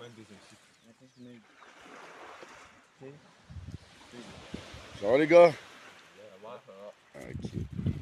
pas une deuxième cycle. Ça va les gars? Ouais, ça va. Ok.